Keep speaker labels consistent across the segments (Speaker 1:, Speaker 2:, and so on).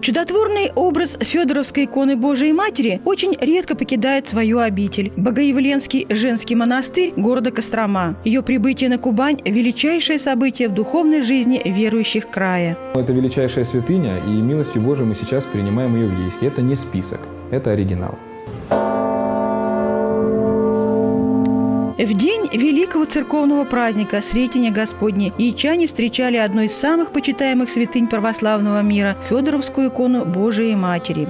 Speaker 1: Чудотворный образ Федоровской иконы Божией Матери очень редко покидает свою обитель – Богоявленский женский монастырь города Кострома. Ее прибытие на Кубань – величайшее событие в духовной жизни верующих края.
Speaker 2: Это величайшая святыня, и милостью Божией мы сейчас принимаем ее в Ейске. Это не список, это оригинал.
Speaker 1: В день великого церковного праздника Сретения Господне яичане встречали одну из самых почитаемых святынь православного мира – Федоровскую икону Божией Матери.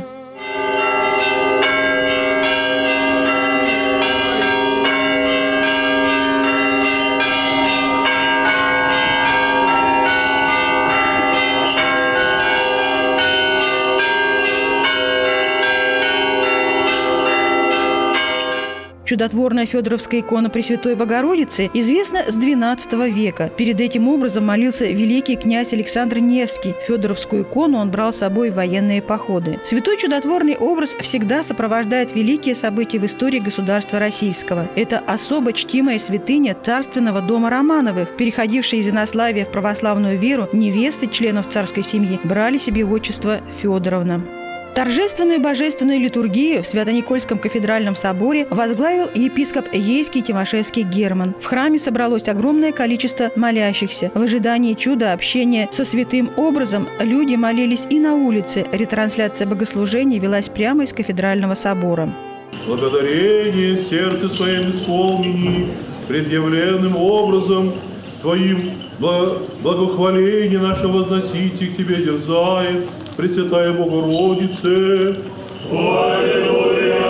Speaker 1: Чудотворная Федоровская икона Пресвятой Богородицы известна с XII века. Перед этим образом молился великий князь Александр Невский. Федоровскую икону он брал с собой в военные походы. Святой чудотворный образ всегда сопровождает великие события в истории государства российского. Это особо чтимая святыня царственного дома Романовых, переходившая из инославия в православную веру, невесты членов царской семьи брали себе отчество Федоровна. Торжественную божественную литургию в Свято-Никольском кафедральном соборе возглавил епископ Ейский Тимошевский Герман. В храме собралось огромное количество молящихся. В ожидании чуда общения со святым образом люди молились и на улице. Ретрансляция богослужений велась прямо из кафедрального собора.
Speaker 3: Благодарение сердце своим исполнени, предъявленным образом Твоим благохваление наше возносите к Тебе дерзает, Пресвятая Богородице. Аллилуйя,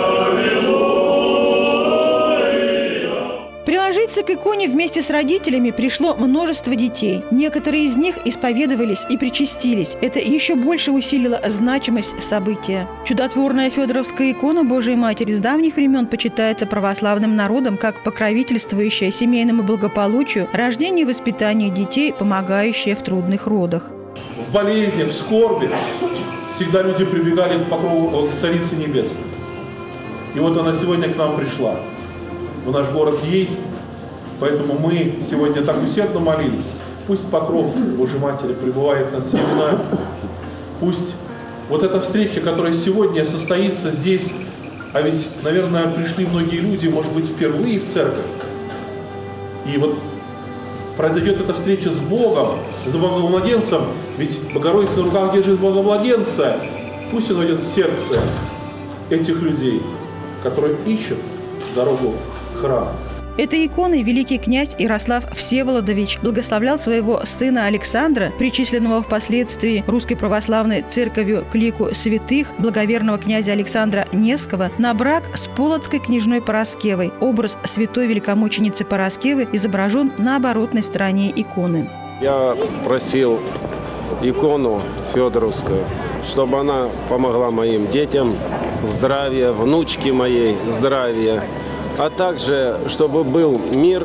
Speaker 3: аллилуйя.
Speaker 1: Приложиться к иконе вместе с родителями пришло множество детей. Некоторые из них исповедовались и причастились. Это еще больше усилило значимость события. Чудотворная Федоровская икона Божией Матери с давних времен почитается православным народом как покровительствующая семейному благополучию, рождению и воспитанию детей, помогающая в трудных родах.
Speaker 3: В болезни, в скорби всегда люди прибегали к покрову Царицы Небесной. И вот она сегодня к нам пришла, в наш город Ейск. Поэтому мы сегодня так усердно молились. Пусть покров Божьей Матери пребывает над всеми нами. Пусть вот эта встреча, которая сегодня состоится здесь, а ведь, наверное, пришли многие люди, может быть, впервые в церковь. И вот произойдет эта встреча с Богом, с Богомладенцем, ведь Богородица на руках держит Богомладенца. Пусть он войдет в сердце этих людей, которые ищут дорогу в храм.
Speaker 1: Этой иконой великий князь Ярослав Всеволодович благословлял своего сына Александра, причисленного впоследствии Русской Православной Церковью к лику святых, благоверного князя Александра Невского, на брак с полоцкой княжной Параскевой. Образ святой великомученицы Параскевы изображен на оборотной стороне иконы.
Speaker 4: Я просил икону Федоровскую, чтобы она помогла моим детям, здравия, внучке моей, здравия. А также, чтобы был мир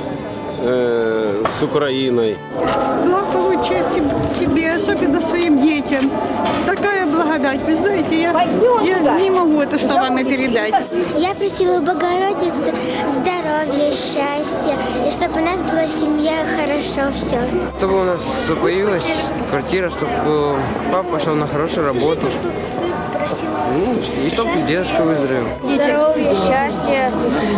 Speaker 4: с Украиной.
Speaker 5: Благополучие себе, особенно своим детям. Такая благодать, вы знаете, я не могу это словами передать.
Speaker 6: Я просила Богородицы здоровья, счастья, и чтобы у нас была семья, хорошо все.
Speaker 7: Чтобы у нас появилась квартира, чтобы папа пошел на хорошую работу. И чтобы дедушка выздоровел.
Speaker 8: Здоровья, счастья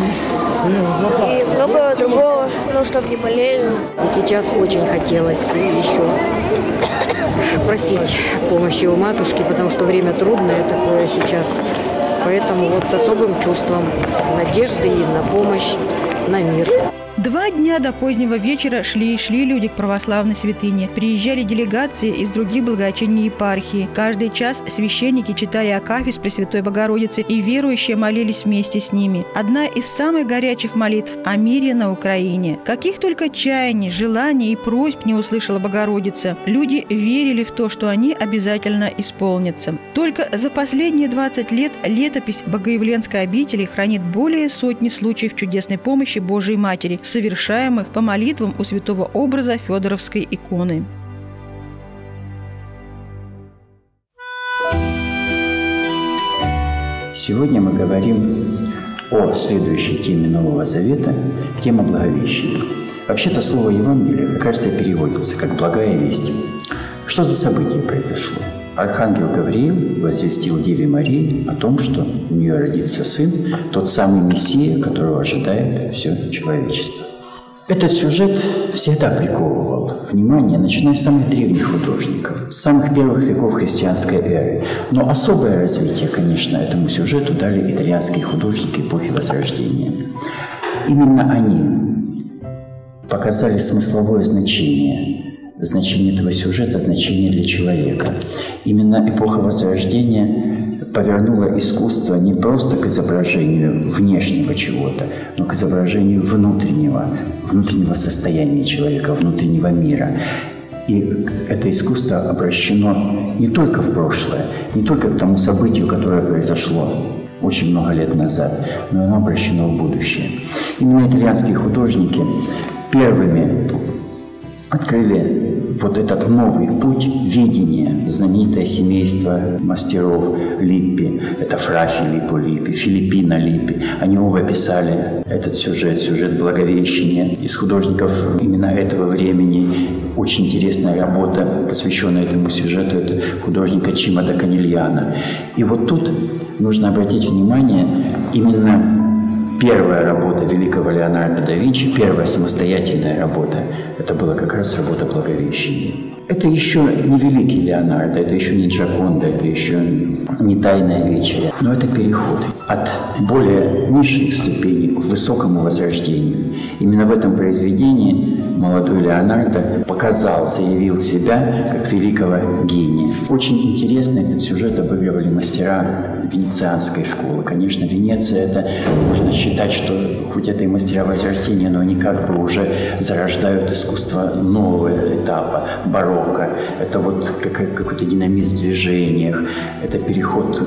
Speaker 8: и много другого, чтобы не болели.
Speaker 9: И сейчас очень хотелось еще просить помощи у матушки, потому что время трудное такое сейчас. Поэтому вот с особым чувством надежды и на помощь, на мир.
Speaker 1: 2 дня до позднего вечера шли и шли люди к православной святыне. Приезжали делегации из других благочинной епархии. Каждый час священники читали акафист Пресвятой Богородицы, и верующие молились вместе с ними. Одна из самых горячих молитв о мире на Украине. Каких только чаяний, желаний и просьб не услышала Богородица. Люди верили в то, что они обязательно исполнятся. Только за последние 20 лет летопись Богоявленской обители хранит более сотни случаев чудесной помощи Божией Матери, совершаемых по молитвам у святого образа Федоровской иконы.
Speaker 10: Сегодня мы говорим о следующей теме Нового Завета, тема Благовещения. Вообще-то слово Евангелие, кажется, переводится как «благая весть». Что за событие произошло? Архангел Гавриил возвестил Деве Марии о том, что у нее родится сын, тот самый Мессия, которого ожидает все человечество. Этот сюжет всегда приковывал внимание, начиная с самых древних художников, с самых первых веков христианской эры. Но особое развитие, конечно, этому сюжету дали итальянские художники эпохи Возрождения. Именно они показали смысловое значение этого сюжета, значение для человека. Именно эпоха Возрождения повернула искусство не просто к изображению внешнего чего-то, но к изображению внутреннего состояния человека, внутреннего мира. И это искусство обращено не только в прошлое, не только к тому событию, которое произошло очень много лет назад, но оно обращено в будущее. Именно итальянские художники первыми открыли вот этот новый путь видения. Знаменитое семейство мастеров Липпи, это Фра Филиппо Липпи, Филиппино Липпи. Они оба писали этот сюжет Благовещения. Из художников именно этого времени очень интересная работа, посвященная этому сюжету, это художника Чимо да Канильяно. И вот тут нужно обратить внимание, именно первая работа великого Леонардо да Винчи, первая самостоятельная работа, это была как раз работа Благовещения. Это еще не великий Леонардо, это еще не Джоконда, это еще не Тайная вечеря, но это переход от более низших ступеней к высокому возрождению. Именно в этом произведении молодой Леонардо заявил себя как великого гения. Очень интересно этот сюжет обыгрывали мастера венецианской школы. Конечно, Венеция, это можно считать, что хоть это и мастера Возрождения, но они как бы уже зарождают искусство нового этапа, барокко. Это вот какой-то динамизм в движениях, это переход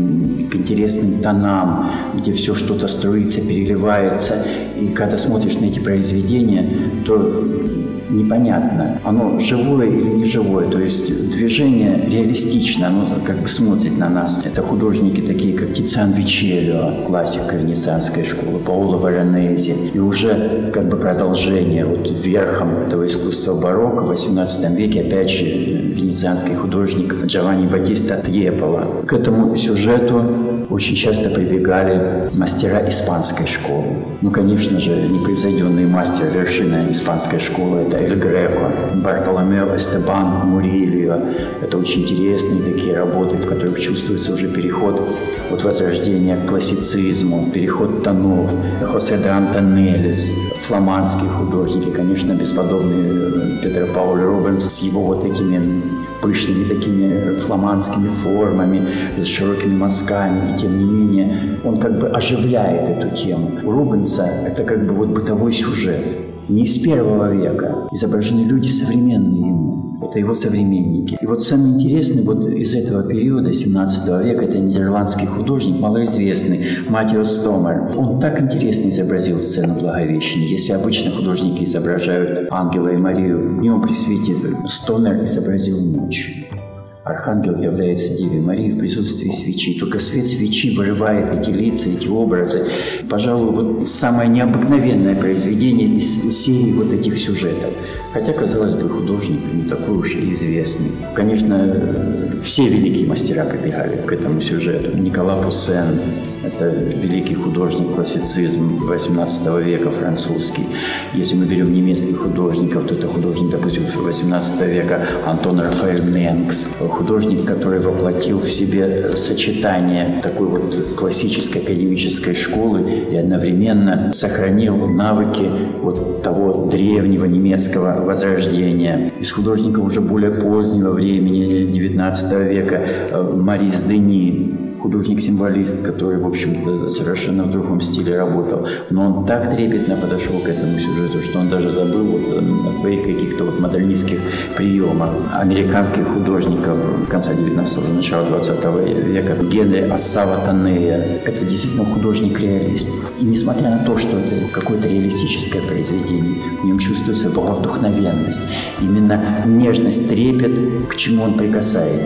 Speaker 10: к интересным тонам, где все что-то струится, переливается. И когда смотришь на эти произведения, то непонятно, оно живое или не живое. То есть движение реалистично, оно как бы смотрит на нас. Это художники такие, как Тициан Вичеллио, классика венецианской школы, Паоло Варанези. И уже как бы продолжение, вот верхом этого искусства барокко в XVIII веке, опять же, венецианский художник Джованни Баттиста Тьеполо. К этому сюжету очень часто прибегали мастера испанской школы. Ну, конечно же, непревзойденный мастер, вершина испанской школы – это Эль Греко, Бартоломео Эстебан Мурильо. Это очень интересные такие работы, в которых чувствуется уже переход от возрождения к классицизму, переход тонов. Хосе де Антонеллис, фламандские художники, конечно, бесподобный Педро Пауль Рубенс с его вот этими пышными такими фламандскими формами, с широкими мазками, и тем не менее он как бы оживляет эту тему. У Рубенса это как бы вот бытовой сюжет. Не из первого века. Изображены люди современные ему. Это его современники. И вот самый интересный вот из этого периода, 17 века, это нидерландский художник, малоизвестный, Матиас Стомер. Он так интересно изобразил сцену Благовещения. Если обычно художники изображают ангела и Марию в днем при свете, Стомер изобразил ночью. Архангел является Деве Марии в присутствии свечи. Только свет свечи вырывает эти лица, эти образы. Пожалуй, вот самое необыкновенное произведение из серии вот этих сюжетов. Хотя, казалось бы, художник не такой уж и известный. Конечно, все великие мастера прибегали к этому сюжету. Никола Пуссен – это великий художник классицизма XVIII века, французский. Если мы берем немецких художников, то это художник, допустим, XVIII века Антон Рафаэль Менкс. Художник, который воплотил в себе сочетание такой вот классической академической школы и одновременно сохранил навыки вот того древнего немецкого возрождения. Из художников уже более позднего времени, XIX века, Марис Дени, художник-символист, который, в общем-то, совершенно в другом стиле работал. Но он так трепетно подошел к этому сюжету, что он даже забыл вот о своих каких-то вот модернистских приемах. Американских художников конца 19-го, начала 20 века, Генри Ассава Танея. Это действительно художник-реалист. И несмотря на то, что это какое-то реалистическое произведение, в нем чувствуется боговдохновенность. Именно нежность, трепет, к чему он прикасается.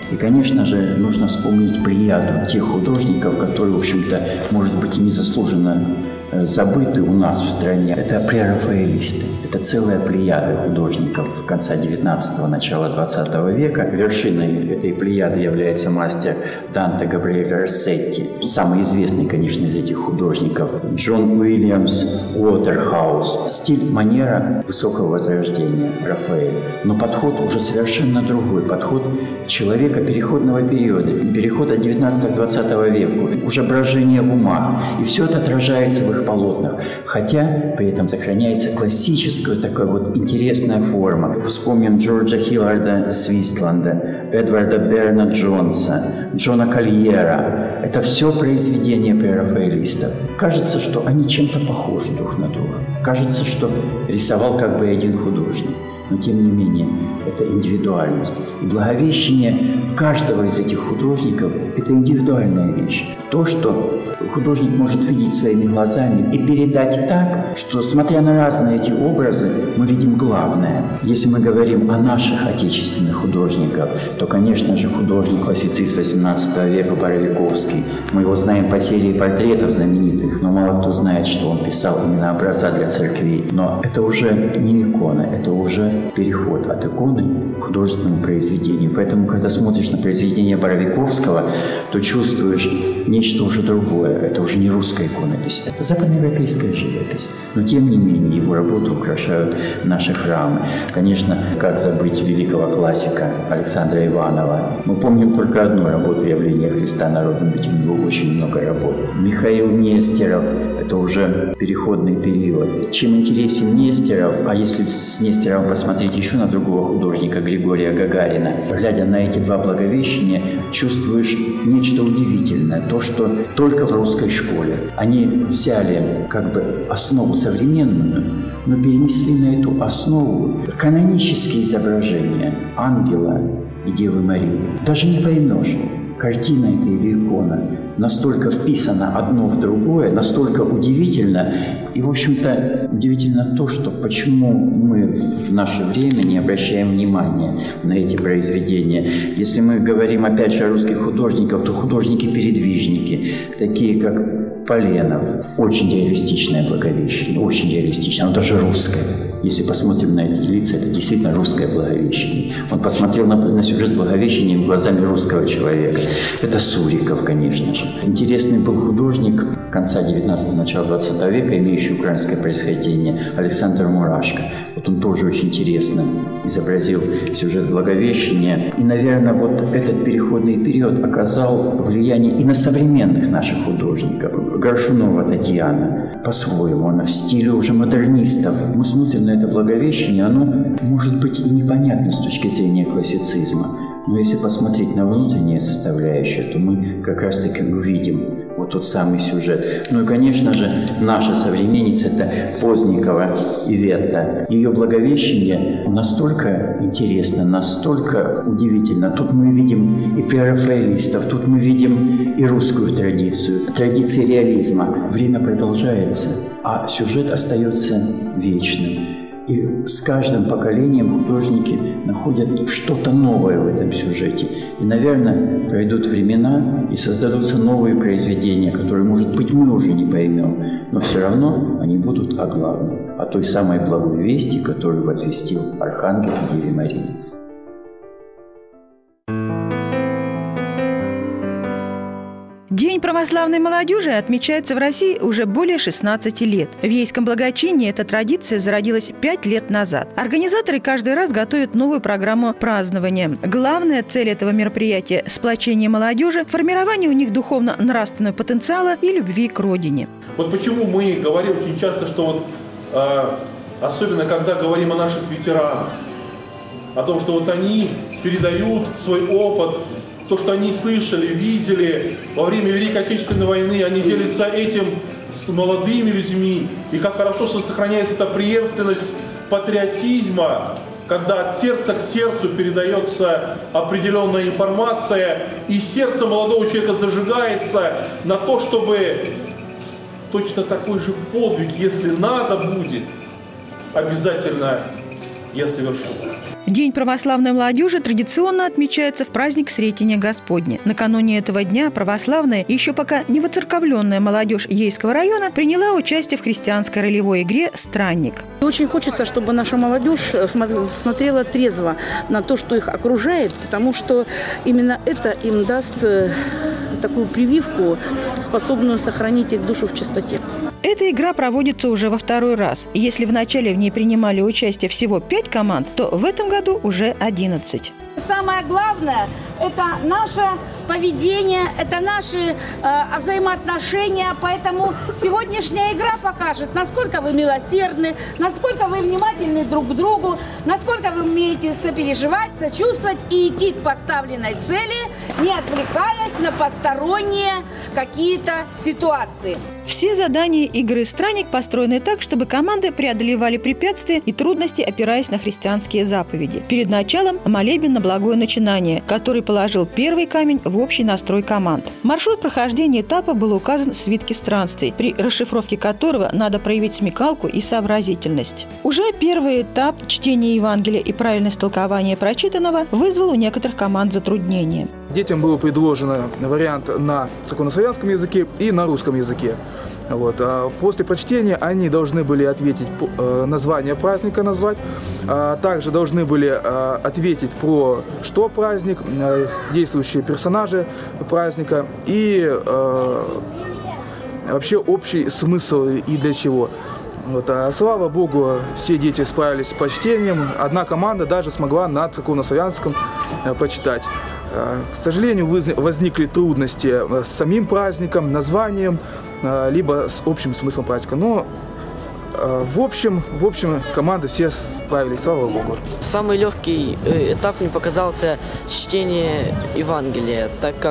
Speaker 10: И, конечно же, нужно вспомнить плеяду тех художников, которые, в общем-то, может быть, и незаслуженно забыты у нас в стране. Это прерафаэлисты. Это целая плеяда художников конца 19-го, начала 20 века. Вершиной этой плеяды является мастер Данте Габриэль Россетти. Самый известный, конечно, из этих художников. Джон Уильямс Уотерхаус. Стиль, манера высокого возрождения Рафаэля. Но подход уже совершенно другой. Подход человека переходного периода. Переход от 19 к 20 веку. Уже брожение в умах. И все это отражается в их полотнах. Хотя при этом сохраняется классическая такая вот интересная форма. Вспомним Джорджа Хилларда Свистланда, Эдварда Берна Джонса, Джона Кольера. Это все произведения прерафаэлистов. Кажется, что они чем-то похожи друг на друга. Кажется, что рисовал как бы один художник. Но тем не менее, это индивидуальность. И Благовещение каждого из этих художников – это индивидуальная вещь. То, что художник может видеть своими глазами и передать так, что, смотря на разные эти образы, мы видим главное. Если мы говорим о наших отечественных художниках, то, конечно же, художник-классицист XVIII века Боровиковский. Мы его знаем по серии портретов знаменитых, но мало кто знает, что он писал именно образа для церквей. Но это уже не икона, это уже переход от иконы к художественному произведению. Поэтому, когда смотришь на произведение Боровиковского, то чувствуешь нечто уже другое. Это уже не русская иконопись, это западноевропейская живопись. Но, тем не менее, его работу украшают наши храмы. Конечно, как забыть великого классика Александра Иванова. Мы помним только одну работу «Явление Христа народным», ведь у него очень много работ. Михаил Нестеров – это уже переходный период. Чем интересен Нестеров, а если с Нестеровым посмотреть еще на другого художника, Григория Гагарина, глядя на эти два Благовещения, чувствуешь нечто удивительное. То, что только в русской школе они взяли как бы основу современную, но перенесли на эту основу канонические изображения ангела и Девы Марии. Даже не поймешь, картина это или икона. Настолько вписано одно в другое, настолько удивительно. И, в общем-то, удивительно то, что почему мы в наше время не обращаем внимания на эти произведения. Если мы говорим, опять же, о русских художниках, то художники-передвижники, такие как Поленов. Очень реалистичное Благовещение, очень реалистичное, оно даже русское. Если посмотрим на эти лица, это действительно русское Благовещение. Он посмотрел на сюжет Благовещения глазами русского человека. Это Суриков, конечно же. Интересный был художник конца 19-го, начала 20 века, имеющий украинское происхождение, Александр Мурашко. Вот он тоже очень интересно изобразил сюжет Благовещения. И, наверное, вот этот переходный период оказал влияние и на современных наших художников. Горшунова Татьяна, по-своему, она в стиле уже модернистов. Мы смотрим на это Благовещение, оно может быть и непонятно с точки зрения классицизма. Но если посмотреть на внутренние составляющие, то мы как раз-таки увидим вот тот самый сюжет. Ну и, конечно же, наша современница – это Поздникова Иветта. Ее Благовещение настолько интересно, настолько удивительно. Тут мы видим и прерафаэлистов, тут мы видим и русскую традицию, традиции реализма. Время продолжается, а сюжет остается вечным. И с каждым поколением художники находят что-то новое в этом сюжете. И, наверное, пройдут времена и создадутся новые произведения, которые, может быть, мы уже не поймем, но все равно они будут о главном, о той самой благой вести, которую возвестил Архангел Деве Марии.
Speaker 1: День православной молодежи отмечается в России уже более 16 лет. В Ейском благочинии эта традиция зародилась 5 лет назад. Организаторы каждый раз готовят новую программу празднования. Главная цель этого мероприятия – сплочение молодежи, формирование у них духовно-нравственного потенциала и любви к родине.
Speaker 3: Вот почему мы говорим очень часто, что вот, особенно когда говорим о наших ветеранах, о том, что вот они передают свой опыт, то, что они слышали, видели во время Великой Отечественной войны, они делятся этим с молодыми людьми. И как хорошо сохраняется эта преемственность патриотизма, когда от сердца к сердцу передается определенная информация, и сердце молодого человека зажигается на то, чтобы точно такой же подвиг, если надо будет, обязательно я совершу.
Speaker 1: День православной молодежи традиционно отмечается в праздник Сретения Господня. Накануне этого дня православная, еще пока не воцерковленная молодежь Ейского района приняла участие в христианской ролевой игре «Странник».
Speaker 11: Очень хочется, чтобы наша молодежь смотрела трезво на то, что их окружает, потому что именно это им даст такую прививку, способную сохранить их душу в чистоте.
Speaker 1: Эта игра проводится уже во второй раз. И если в начале в ней принимали участие всего 5 команд, то в этом году уже 11.
Speaker 12: Самое главное – это наше поведение, это наши взаимоотношения. Поэтому сегодняшняя игра покажет, насколько вы милосердны, насколько вы внимательны друг к другу, насколько вы умеете сопереживать, сочувствовать и идти к поставленной цели, не отвлекаясь на посторонние какие-то ситуации.
Speaker 1: Все задания игры «Странник» построены так, чтобы команды преодолевали препятствия и трудности, опираясь на христианские заповеди. Перед началом молебен на благое начинание, который положил первый камень в общий настрой команд. Маршрут прохождения этапа был указан в свитке странствий, при расшифровке которого надо проявить смекалку и сообразительность. Уже первый этап чтения Евангелия и правильность толкования прочитанного вызвал у некоторых команд затруднения.
Speaker 13: Детям был предложен вариант на церковнославянском языке и на русском языке. Вот. После прочтения они должны были ответить, название праздника назвать, также должны были ответить про что праздник, действующие персонажи праздника и вообще общий смысл и для чего. Вот. Слава Богу, все дети справились с прочтением. Одна команда даже смогла на церковнославянском почитать. К сожалению, возникли трудности с самим праздником, названием, либо с общим смыслом праздника. Но в общем, команды все справились, слава Богу.
Speaker 14: Самый легкий этап мне показался чтение Евангелия, так как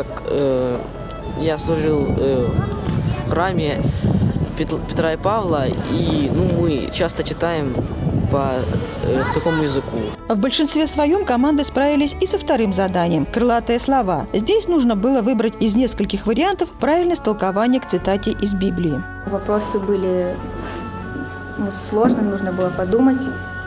Speaker 14: я служил в храме Петра и Павла, и мы часто читаем по такому языку.
Speaker 1: В большинстве своем команды справились и со вторым заданием – «Крылатые слова». Здесь нужно было выбрать из нескольких вариантов правильность толкования к цитате из Библии.
Speaker 15: Вопросы были сложные, нужно было подумать.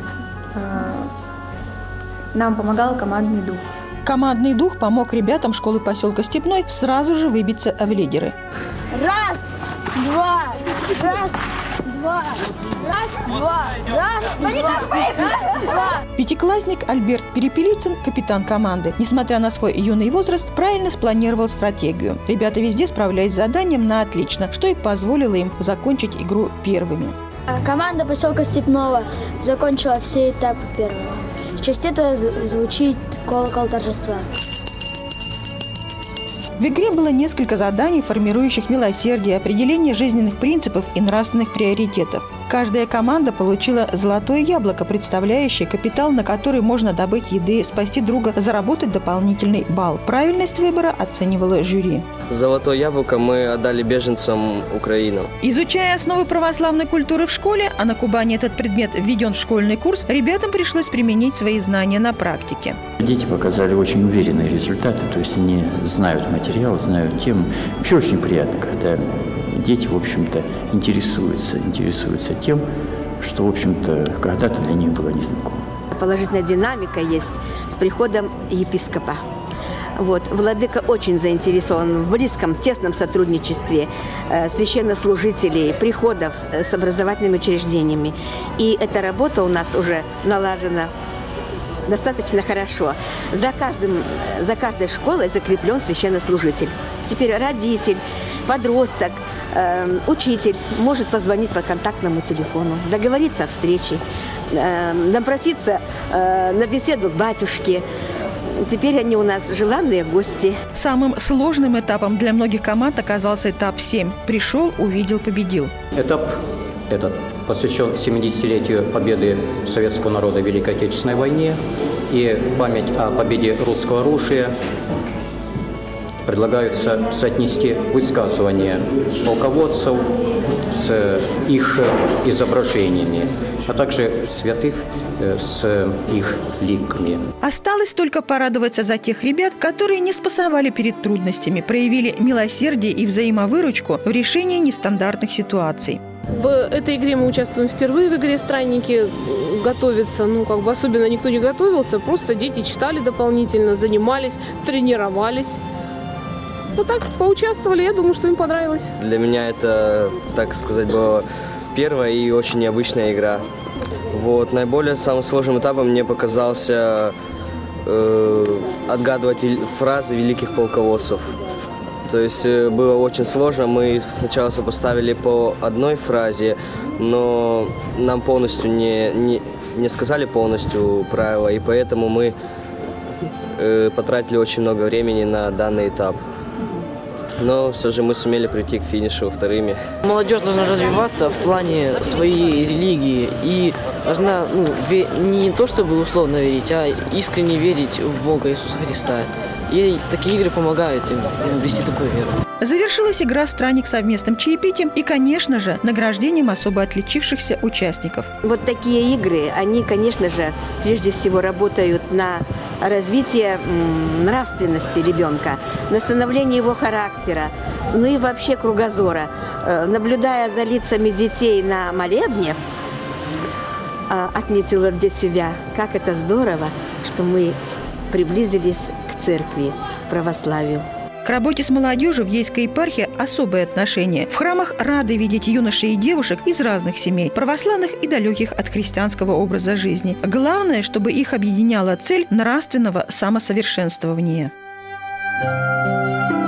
Speaker 15: Нам помогал командный дух.
Speaker 1: Командный дух помог ребятам школы поселка Степной сразу же выбиться в лидеры.
Speaker 6: Раз, два, раз, два, раз, два, раз, два.
Speaker 1: Пятиклассник Альберт Перепелицын, капитан команды, несмотря на свой юный возраст, правильно спланировал стратегию. Ребята везде справлялись с заданием на отлично, что и позволило им закончить игру первыми.
Speaker 6: Команда поселка Степного закончила все этапы первого. В честь этого звучит колокол торжества.
Speaker 1: В игре было несколько заданий, формирующих милосердие, определение жизненных принципов и нравственных приоритетов. Каждая команда получила золотое яблоко, представляющее капитал, на который можно добыть еды, спасти друга, заработать дополнительный балл. Правильность выбора оценивало жюри.
Speaker 16: Золотое яблоко мы отдали беженцам Украины.
Speaker 1: Изучая основы православной культуры в школе, а на Кубани этот предмет введен в школьный курс, ребятам пришлось применить свои знания на практике.
Speaker 10: Дети показали очень уверенные результаты, то есть они знают материал, знают тему. Вообще очень приятно, когда дети, в общем-то, интересуются тем, что, в общем-то, когда-то для них было незнакомо.
Speaker 17: Положительная динамика есть с приходом епископа. Вот. Владыка очень заинтересован в близком, тесном сотрудничестве священнослужителей, приходов с образовательными учреждениями. И эта работа у нас уже налажена достаточно хорошо. За каждой школой закреплен священнослужитель. Теперь родитель, подросток, учитель может позвонить по контактному телефону, договориться о встрече, напроситься на беседу к батюшке. Теперь они у нас желанные гости.
Speaker 1: Самым сложным этапом для многих команд оказался этап 7. Пришел, увидел, победил.
Speaker 18: Этап этот посвящен 70-летию победы советского народа в Великой Отечественной войне и память о победе русского оружия. Предлагается соотнести высказывания полководцев с их изображениями, а также святых с их ликами.
Speaker 1: Осталось только порадоваться за тех ребят, которые не спасовали перед трудностями, проявили милосердие и взаимовыручку в решении нестандартных ситуаций.
Speaker 19: В этой игре мы участвуем впервые, в игре «Странники». Готовиться, особенно никто не готовился, просто дети читали дополнительно, занимались, тренировались. Так, поучаствовали, я думаю, что им понравилось.
Speaker 16: Для меня это, так сказать, была первая и очень необычная игра. Наиболее самым сложным этапом мне показался отгадывать фразы великих полководцев. То есть было очень сложно. Мы сначала сопоставили по одной фразе, но нам полностью не сказали полностью правила, и поэтому мы потратили очень много времени на данный этап. Но все же мы сумели прийти к финишу вторыми.
Speaker 14: Молодежь должна развиваться в плане своей религии и должна не то чтобы условно верить, а искренне верить в Бога Иисуса Христа. И такие игры помогают им обрести такую веру.
Speaker 1: Завершилась игра «Странник» совместным чаепитием и, конечно же, награждением особо отличившихся участников.
Speaker 17: Вот такие игры, они, конечно же, прежде всего работают на развитие нравственности ребенка, на становление его характера, и вообще кругозора. Наблюдая за лицами детей на молебне, отметила для себя, как это здорово, что мы приблизились к церкви, к православию.
Speaker 1: К работе с молодежью в Ейской епархии особое отношение. В храмах рады видеть юношей и девушек из разных семей, православных и далеких от христианского образа жизни. Главное, чтобы их объединяла цель нравственного самосовершенствования.